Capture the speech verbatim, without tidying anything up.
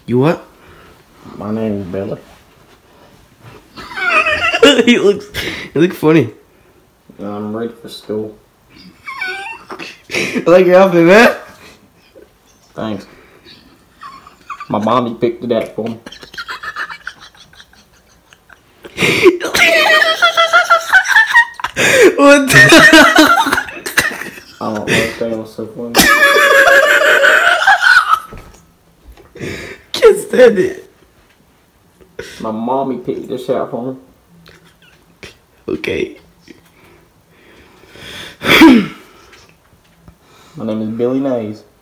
You what? My name is Billy. he looks, he looks funny. And I'm ready for school. I like your outfit, man. Thanks. My mommy picked it up for me. What the? I don't know if that was so funny. Can't stand it. My mommy picked this out for me. Okay. My name is Billy Nays.